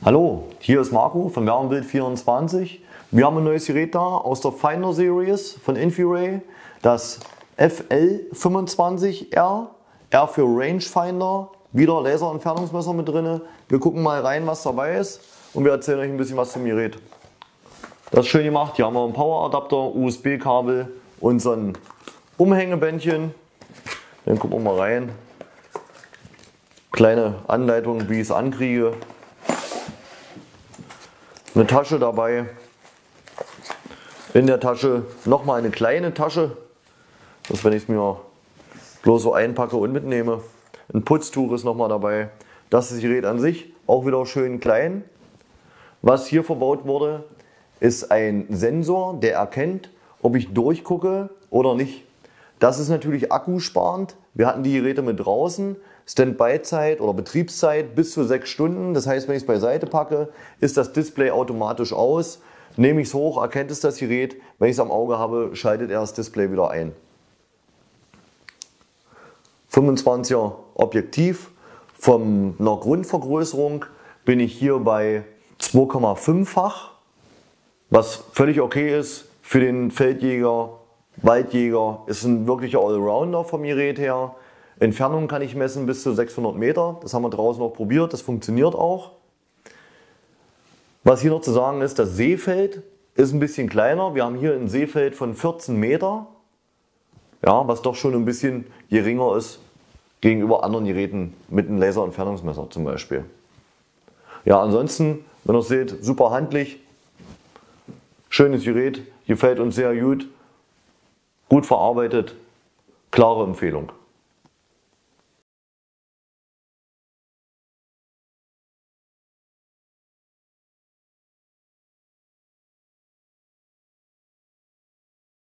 Hallo, hier ist Marco von Wärmebild24. Wir haben ein neues Gerät da aus der Finder Series von Infiray, das FL25R, R für Rangefinder, wieder Laserentfernungsmesser mit drin. Wir gucken mal rein, was dabei ist, und wir erzählen euch ein bisschen was zum Gerät. Das ist schön gemacht, hier haben wir einen Poweradapter, USB-Kabel und so ein Umhängebändchen. Dann gucken wir mal rein. Kleine Anleitung, wie ich es ankriege. Eine Tasche dabei. In der Tasche nochmal eine kleine Tasche, dass wenn ich es mir bloß so einpacke und mitnehme. Ein Putztuch ist nochmal dabei. Das ist das Gerät an sich, auch wieder schön klein. Was hier verbaut wurde, ist ein Sensor, der erkennt, ob ich durchgucke oder nicht. Das ist natürlich akkusparend. Wir hatten die Geräte mit draußen. Standby-Zeit oder Betriebszeit bis zu 6 Stunden. Das heißt, wenn ich es beiseite packe, ist das Display automatisch aus. Nehme ich es hoch, erkennt es das Gerät. Wenn ich es am Auge habe, schaltet er das Display wieder ein. 25er Objektiv. Von einer Grundvergrößerung bin ich hier bei 2,5-fach, was völlig okay ist für den Feldjäger, Waldjäger. Ist ein wirklicher Allrounder vom Gerät her. Entfernung kann ich messen bis zu 600 Meter. Das haben wir draußen auch probiert, das funktioniert auch. Was hier noch zu sagen ist, das Sehfeld ist ein bisschen kleiner. Wir haben hier ein Sehfeld von 14 Meter, ja, was doch schon ein bisschen geringer ist gegenüber anderen Geräten mit einem Laserentfernungsmesser zum Beispiel. Ja, ansonsten, wenn ihr es seht, super handlich, schönes Gerät, gefällt uns sehr gut, gut verarbeitet, klare Empfehlung.